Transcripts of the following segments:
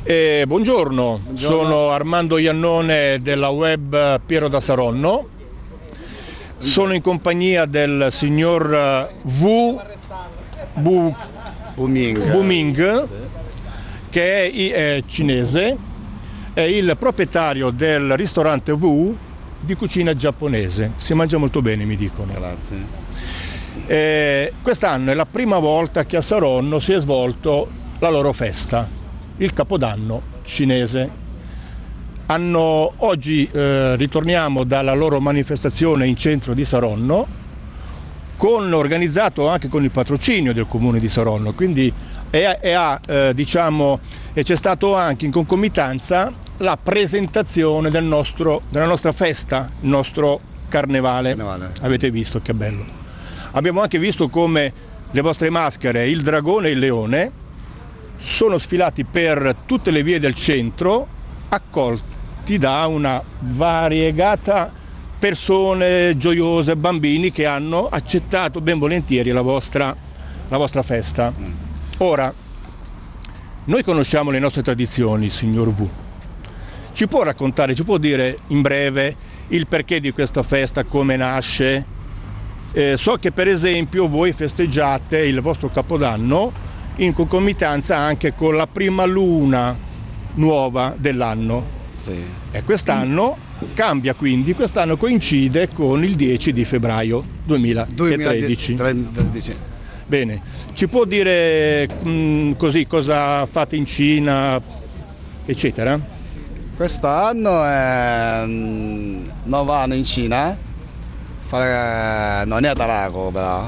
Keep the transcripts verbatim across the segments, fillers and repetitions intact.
Eh, buongiorno. buongiorno, sono Armando Iannone della web Piero da Saronno. Sono in compagnia del signor Wu Bu, Buming, Buming che è, è cinese, è il proprietario del ristorante Wu di cucina giapponese. Si mangia molto bene, mi dicono. Grazie. Eh, quest'anno è la prima volta che a Saronno si è svolto la loro festa, il Capodanno cinese. Hanno, oggi eh, ritorniamo dalla loro manifestazione in centro di Saronno, con, organizzato anche con il patrocinio del comune di Saronno, quindi e, e ha, eh, diciamo, e c'è stato anche in concomitanza la presentazione del nostro, della nostra festa, il nostro carnevale. Carnevale. Avete visto che bello. Abbiamo anche visto come le vostre maschere, il dragone e il leone, sono sfilati per tutte le vie del centro, accolti da una variegata persone gioiose, bambini che hanno accettato ben volentieri la vostra, la vostra festa. Ora, noi conosciamo le nostre tradizioni, signor Wu. Ci può raccontare, ci può dire in breve il perché di questa festa, come nasce? Eh, so che per esempio voi festeggiate il vostro Capodanno in concomitanza anche con la prima luna nuova dell'anno. Sì. E quest'anno cambia, quindi quest'anno coincide con il dieci di febbraio duemilatredici. duemilatredici. Bene, ci può dire mh, così cosa fate in Cina, eccetera? Quest'anno è um, nuovo anno in Cina, fare, non è ad Arago però,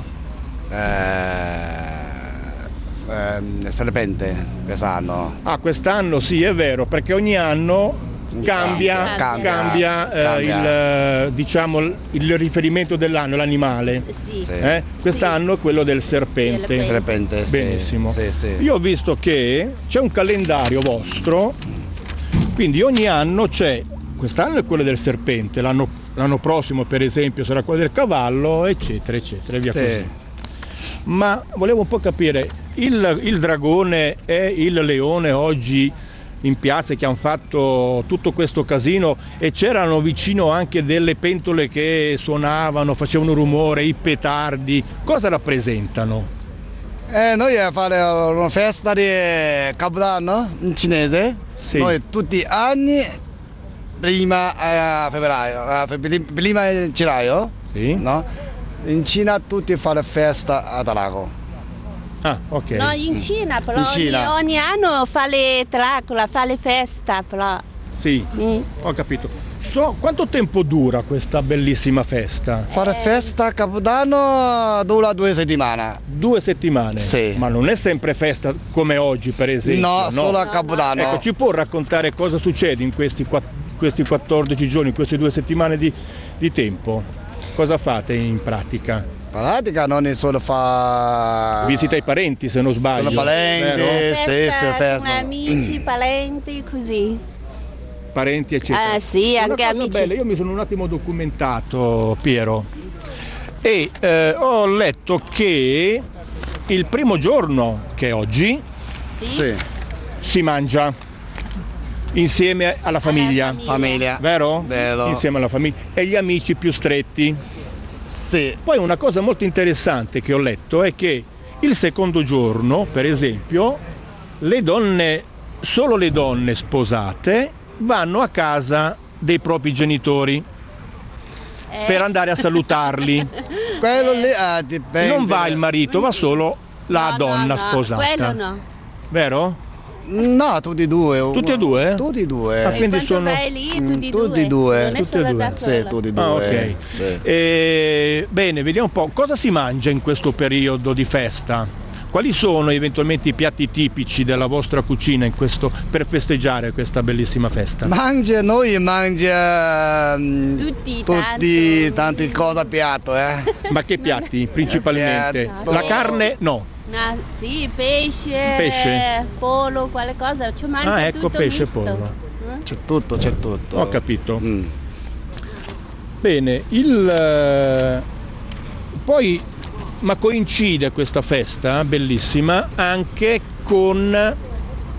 è, è serpente quest'anno. Ah, quest'anno sì, è vero, perché ogni anno cambia, cambia, cambia, eh, cambia. il, diciamo, il riferimento dell'anno, l'animale. Sì. Sì. Eh? Quest'anno è quello del serpente. Sì, Serpente, sì. Benissimo. Sì, sì. Io ho visto che c'è un calendario vostro, quindi ogni anno c'è, quest'anno è quello del serpente, l'anno, l'anno prossimo per esempio sarà quello del cavallo, eccetera, eccetera, e via Sì. così. Ma volevo un po' capire, il, il dragone e il leone oggi in piazza che hanno fatto tutto questo casino, e c'erano vicino anche delle pentole che suonavano, facevano rumore, i petardi, cosa rappresentano? Eh, noi a fare una festa di Capodanno in cinese, Sì. noi tutti gli anni, prima a febbraio, a fe- prima di gennaio, Sì? no? In Cina tutti fanno festa ad Arago. Ah, ok. No, in Cina però In Cina. Ogni, ogni anno fa le Dracula, fa le festa però. Sì, Mm. ho capito. So, quanto tempo dura questa bellissima festa? Fare festa a Capodanno dura due settimane. Due settimane? Sì. Ma non è sempre festa come oggi, per esempio? No, solo a No, Capodanno. Ecco, ci può raccontare cosa succede in questi, quatt- questi quattordici giorni, in queste due settimane di, di tempo? Cosa fate in pratica? In pratica non è solo fa... Visita i parenti, se non sbaglio. Sono parenti. vero? sì, Festa sì, festa. con amici, parenti, così. Parenti, eccetera. Ah sì, Una anche cosa amici. bella, io mi sono un attimo documentato, Piero, e eh, ho letto che il primo giorno, che è oggi, Sì? Sì, si mangia insieme alla famiglia, famiglia. famiglia. vero? Vero. Insieme alla famiglia e gli amici più stretti. Sì, Poi una cosa molto interessante che ho letto è che il secondo giorno, per esempio, le donne, solo le donne sposate vanno a casa dei propri genitori Eh. per andare a salutarli. quello lì ah, dipende. Non va il marito, va solo la No, donna no, no, sposata. quello no. Vero? No, tutti e due. Tutti e due? Tutti e due. Ah, E quindi quando sono- vai lì, Mm, tutti, tutti e due. due. Non è Tutti e solo due. da Sì, sola. tutti e due. Ah, ok. Sì. E, bene, vediamo un po'. Cosa si mangia in questo periodo di festa? Quali sono eventualmente i piatti tipici della vostra cucina in questo, per festeggiare questa bellissima festa? Mangia, noi mangia mm, Tutti, tutti tanto. tante cose a piatto, eh. Ma che piatti principalmente? Piatto. La carne? No. No, sì, pesce, Pesce. pollo, quale cosa, ci mangia Ah, ecco, tutto pesce e misto. pollo. Eh? C'è tutto, c'è tutto. Ho capito. Mm. Bene, il, eh, poi, ma coincide questa festa bellissima anche con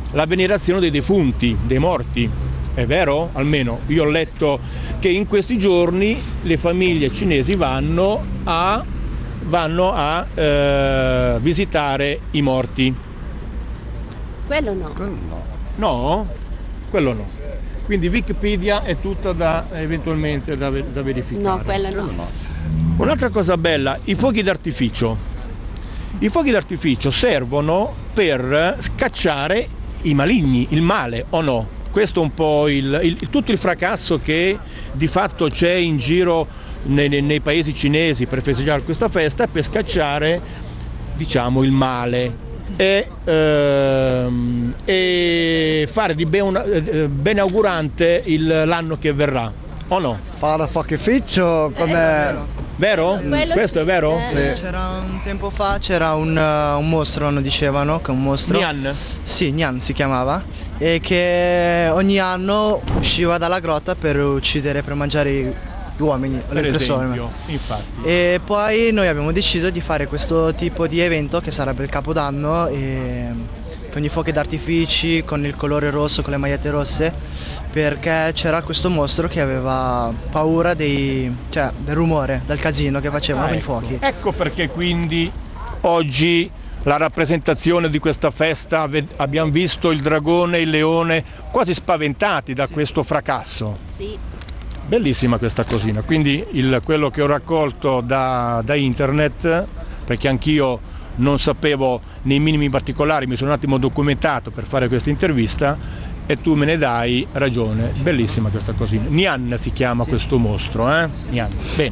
la venerazione dei defunti, dei morti. È vero? Almeno io ho letto che in questi giorni le famiglie cinesi vanno a, vanno a eh, visitare i morti. Quello no. Quello no. No? Quello no. Quindi Wikipedia è tutta da eventualmente da, da verificare. No, quello no. no. Un'altra cosa bella, i fuochi d'artificio. I fuochi d'artificio servono per scacciare i maligni, il male, o no? Questo è un po' il, il, tutto il fracasso che di fatto c'è in giro nei, nei paesi cinesi per festeggiare questa festa, per scacciare, diciamo, il male e, ehm, e fare di ben, benaugurante l'anno che verrà, o no? Fare fuochificio come... Vero? Quello Questo sì. è vero? Eh. Sì. C'era un tempo fa, c'era un, uh, un mostro, non dicevano che è un mostro. Nian? Sì, Nian si chiamava, e che ogni anno usciva dalla grotta per uccidere, per mangiare i- gli uomini, Per le persone. esempio, infatti. E poi noi abbiamo deciso di fare questo tipo di evento che sarebbe il Capodanno, e con i fuochi d'artifici, con il colore rosso, con le magliette rosse, perché c'era questo mostro che aveva paura dei, cioè, del rumore, del casino che facevano Ah, con i ecco. fuochi. Ecco perché quindi oggi la rappresentazione di questa festa ve- abbiamo visto il dragone e il leone quasi spaventati da questo fracasso. Sì. Bellissima questa cosina, quindi il- quello che ho raccolto da, da internet, perché anch'io non sapevo nei minimi particolari, mi sono un attimo documentato per fare questa intervista e tu me ne dai ragione. Bellissima questa cosina. Nian si chiama questo mostro, eh? Nian. Bene.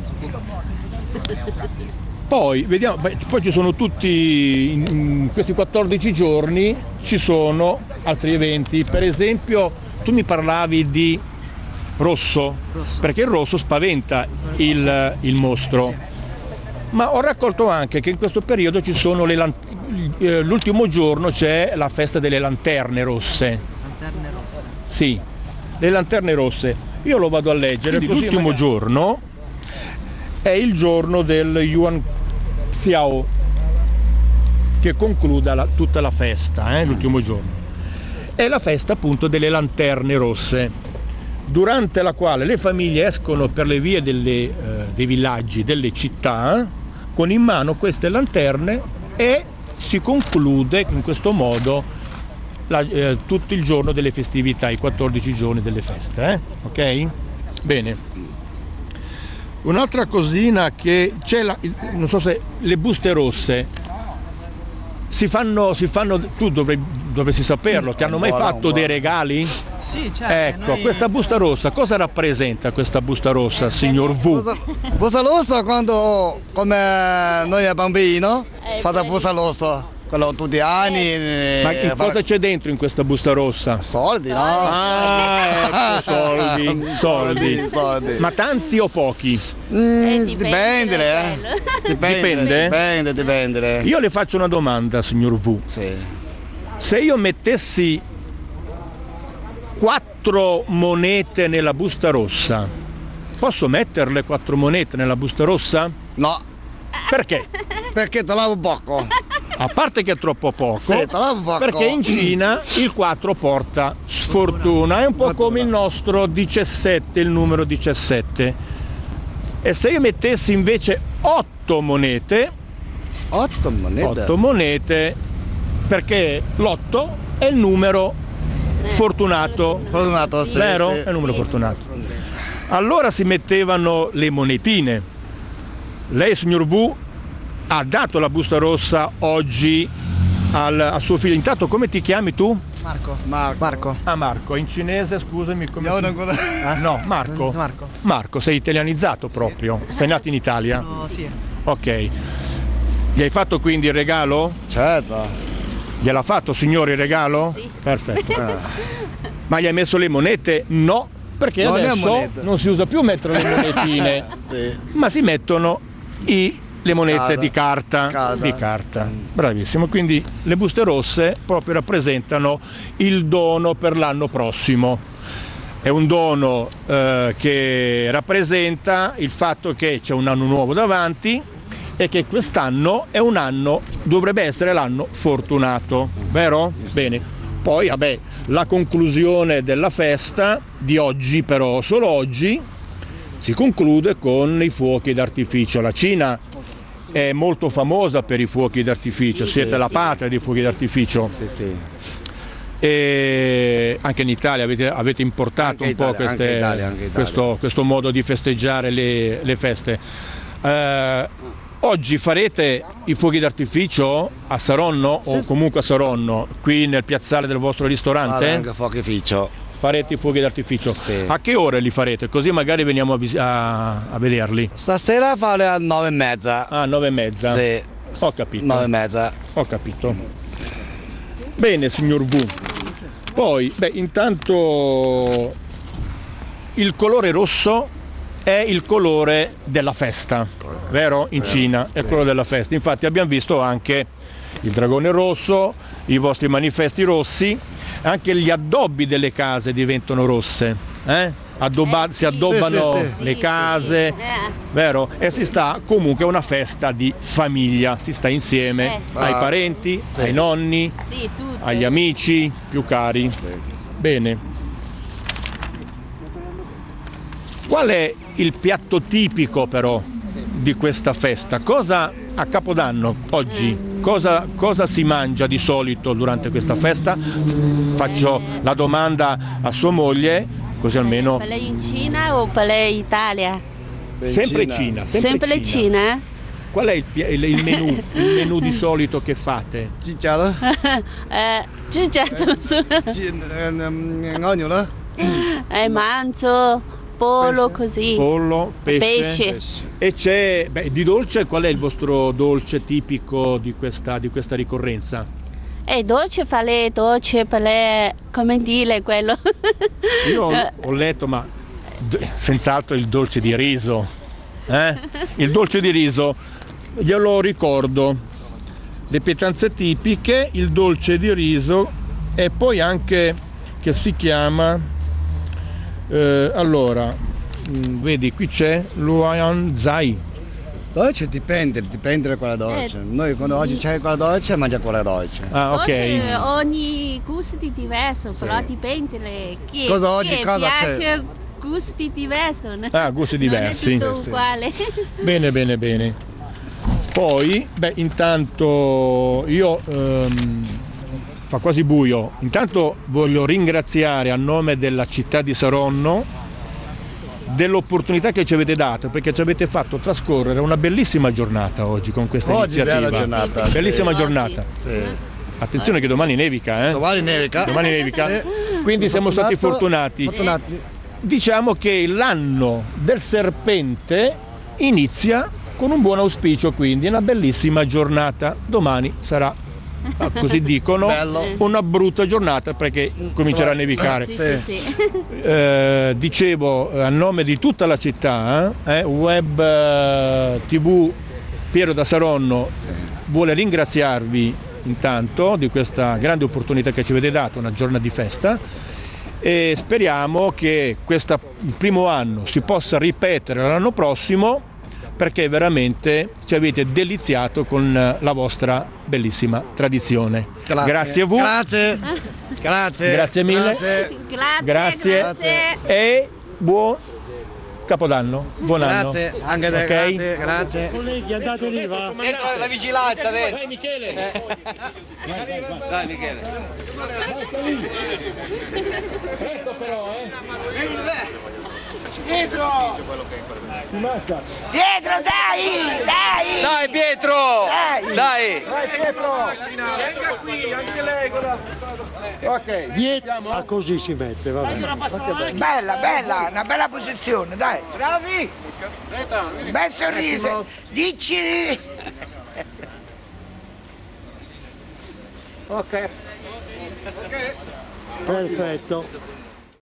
Poi vediamo, beh, poi ci sono tutti, in, in questi quattordici giorni ci sono altri eventi, per esempio tu mi parlavi di rosso, Rosso. perché il rosso spaventa il, il mostro, ma ho raccolto anche che in questo periodo ci sono le lant- eh, l'ultimo giorno c'è la festa delle lanterne rosse. Lanterne rosse. Sì, le lanterne rosse. Io lo vado a leggere. Quindi L'ultimo magari- giorno è il giorno del Yuan Xiao, che concluda la- tutta la festa, eh, l'ultimo giorno. È la festa appunto delle lanterne rosse, durante la quale le famiglie escono per le vie delle, eh, dei villaggi, delle città, con in mano queste lanterne, e si conclude in questo modo la- eh, tutto il giorno delle festività, i quattordici giorni delle feste, eh? Ok? Bene. Un'altra cosina che c'è, la- il- non so se le buste rosse si fanno, si fanno tu dovrai, dovresti saperlo, ti hanno mai Buona, fatto buona. dei regali? Sì, certo. Ecco, noi- questa busta rossa, cosa rappresenta questa busta rossa, signor V? Busa, busa rossa quando, come noi bambino, Eh, fate bello. busa rossa, quello tutti gli anni. eh, Ma che fare- cosa c'è dentro in questa busta rossa? Soldi, no? Ah, ecco, soldi, soldi. soldi. Ma tanti o pochi? Mm, Eh, dipende dipende, da eh. quello. Dipende, Dipende? dipende, dipende. Io le faccio una domanda, signor V. Sì. Se io mettessi quattro monete nella busta rossa, posso metterle quattro monete nella busta rossa? No, Perché? perché te lavo poco. A parte che è troppo poco, Sì, te lavo poco. perché in Cina il quattro porta sfortuna, è un po' come il nostro diciassette, il numero diciassette. E se io mettessi invece otto monete, Otto monete. otto monete, perché l'otto è il numero Eh, fortunato, Fortunato, sì, vero? sì. È il numero fortunato. Allora si mettevano le monetine. Lei, signor V, ha dato la busta rossa oggi al, a suo figlio. Intanto come ti chiami tu? Marco. Marco. Marco. Ah, Marco, in cinese scusami come Io si... non conosco. Ah, no, Marco. Marco. Marco, sei italianizzato proprio, sei nato in Italia? No, sì. Ok. Gli hai fatto quindi il regalo? Certo. Gliel'ha fatto, signore, il regalo? Sì. Perfetto. Eh. Ma gli hai messo le monete? No, perché Non è adesso moneta. non si usa più mettere le monetine, Sì. ma si mettono i- le monete Carta. di carta. Carta. Di carta. Mm. Bravissimo, quindi le buste rosse proprio rappresentano il dono per l'anno prossimo. È un dono eh, che rappresenta il fatto che c'è un anno nuovo davanti e che quest'anno è un anno, dovrebbe essere l'anno fortunato, vero? Bene. Poi vabbè, la conclusione della festa di oggi, però solo oggi, si conclude con i fuochi d'artificio. La Cina è molto famosa per i fuochi d'artificio, siete sì, la sì. patria dei fuochi d'artificio. Sì, sì. E anche in Italia avete, avete importato anche un Italia, po' queste, anche Italia, anche questo, questo modo di festeggiare le, le feste. Eh, oggi farete i fuochi d'artificio a Saronno sì, o comunque a Saronno, qui nel piazzale del vostro ristorante? Anche fuochi d'artificio. Farete i fuochi d'artificio. Sì. A che ore li farete? Così magari veniamo a, a, a vederli. Stasera fare alle nove e mezza. Ah, nove e mezza? Sì. Ho capito. Nove e mezza. Ho capito. Bene, signor V. Poi, beh, intanto il colore rosso è il colore della festa, vero? In Cina è il colore della festa. Infatti abbiamo visto anche il dragone rosso, i vostri manifesti rossi, anche gli addobbi delle case diventano rosse, eh? Addobba- eh, sì. si addobbano sì, sì, sì. le case, sì, sì. vero? E si sta comunque una festa di famiglia, si sta insieme eh. ai parenti, sì. ai nonni, sì, agli amici più cari. Sì. Bene. Qual è il piatto tipico però di questa festa? Cosa a Capodanno oggi? Cosa, cosa si mangia di solito durante questa festa? Faccio la domanda a sua moglie, così almeno... Per lei in Cina o per lei in Italia? Sempre Cina. Cina sempre, sempre Cina. Cina? Qual è il, il, il menù, il menù di solito che fate? Cicciaro? eh, cicciaro. Eh, mangio, pollo così. Pollo, pesce. pesce. E c'è, beh, di dolce, qual è il vostro dolce tipico di questa, di questa ricorrenza? Eh, dolce fa lei, dolce per lei, come dire quello? Io ho letto, ma senz'altro il dolce di riso. Eh? Il dolce di riso, glielo ricordo. Le pietanze tipiche, il dolce di riso e poi anche che si chiama... Eh, allora, mh, vedi qui c'è l'Uan Zai. Dolce dipende, dipende da quella dolce. Eh, Noi quando oggi c'è quella dolce mangia quella dolce. Ah, ok. Dolce, ogni gusto è diverso, sì. però dipende le... chi, cosa oggi, chi cosa piace c'è? Gusti diversi. Ah, gusti diversi. Non è tutto uguale. Bene, bene, bene. Poi, beh, intanto io... Um, fa quasi buio, intanto voglio ringraziare a nome della città di Saronno dell'opportunità che ci avete dato, perché ci avete fatto trascorrere una bellissima giornata oggi con questa oggi iniziativa. Bella giornata, bellissima sì. giornata. Sì. Attenzione che domani nevica, eh? Domani nevica. Domani nevica. Sì. Quindi siamo stati fortunati. fortunati. Diciamo che l'anno del serpente inizia con un buon auspicio, quindi una bellissima giornata. Domani sarà, così dicono, bello. Una brutta giornata perché comincerà a nevicare. Sì, sì, sì. Eh, dicevo a nome di tutta la città, eh, Web eh, tivù Piero da Saronno sì. vuole ringraziarvi intanto di questa grande opportunità che ci avete dato, una giornata di festa, e speriamo che questo primo anno si possa ripetere l'anno prossimo, perché veramente ci avete deliziato con la vostra bellissima tradizione. Grazie, grazie a voi. Grazie. Grazie. Grazie mille. Grazie. Grazie. Grazie. E buon Capodanno. Buon anno. Grazie. Anche te. Okay? Grazie. Grazie. Colleghi, andate lì, va. Dentro la vigilanza, dentro. Vai Michele. Eh. Vai, vai, vai. Dai Michele. Presto però, eh. Pietro! Pietro, dai! Dai! Dai Pietro! Dai! Dai! Vai Pietro! Venga qui, anche lei con la... Ok, dietro. Ah, così si mette, va bene. Bella, bella, una bella posizione, dai! Bravi! Bel sorriso! Dici! Ok. Perfetto.